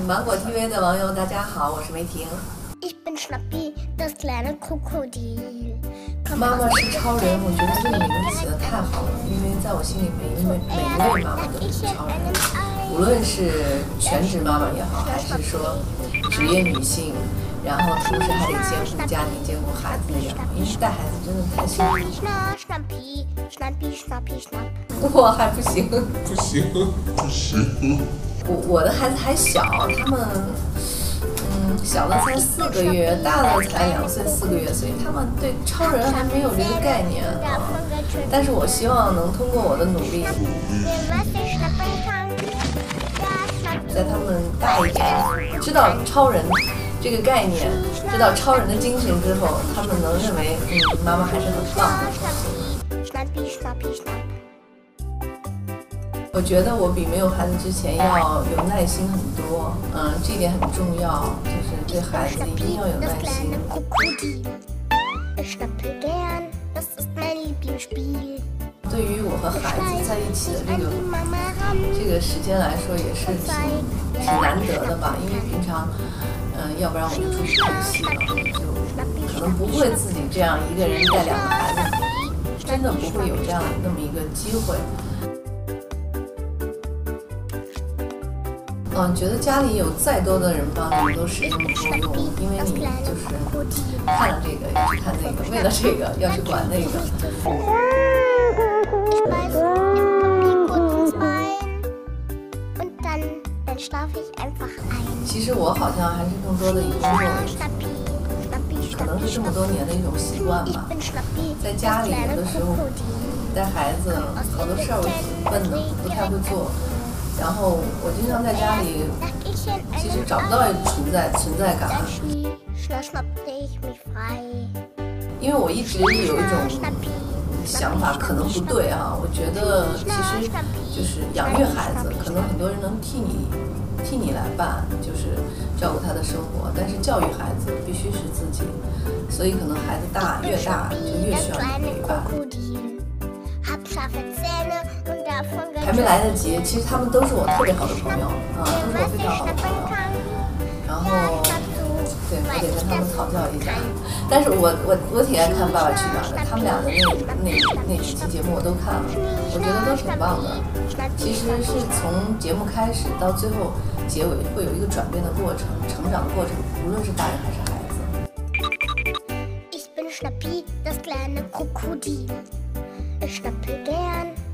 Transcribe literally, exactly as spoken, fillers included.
芒果 T V 的网友，大家好，我是梅婷。 Ich bin Schnappi, das kleine Krokodil. 妈妈是超人，我觉得这个名字起得太好了，因为在我心里面，因为每一位妈妈都是超人，无论是全职妈妈也好，还是说职业女性，然后同时还得兼顾家庭、兼顾孩子也好，因为带孩子真的太辛苦了。我还不行， 不行，不行。 我我的孩子还小，他们。嗯，小的才四个月，大的才两岁四个月，所以他们对超人还没有这个概念啊。但是我希望能通过我的努力，在他们大一点，知道超人这个概念，知道超人的精神之后，他们能认为，嗯，妈妈还是很棒的。我觉得我比没有孩子之前要有耐心很多，嗯，这一点很重要，就是对孩子一定要有耐心。对于我和孩子在一起的这个这个时间来说，也是挺挺难得的吧，因为平常，嗯，要不然我就出去看戏了，就可能不会自己这样一个人带两个孩子，真的不会有这样那么一个机会。嗯，觉得家里有再多的人帮你都时间不够用，因为你就是看了这个要去看那个，为了这个要去管那个。其实我好像还是更多的以工作为主，可能是这么多年的一种习惯吧。在家里有的时候带孩子，好多事儿我挺笨的，不太会做。然后我经常在家里，其实找不到存在存在感，因为我一直有一种想法，可能不对啊。我觉得其实就是养育孩子，可能很多人能替你替你来办，就是照顾他的生活，但是教育孩子必须是自己，所以可能孩子大越大就越需要你陪伴。还没来得及，其实他们都是我特别好的朋友啊，都是我非常好的朋友。然后，对，我得跟他们讨教一下。但是我我我挺爱看《爸爸去哪儿》的，他们俩的那那那几期节目我都看了，我觉得都挺棒的。其实是从节目开始到最后结尾会有一个转变的过程，成长的过程，无论是大人还是孩子。 Ich bin Schnappi, das kleine Krokodil. Ich schnappe gern.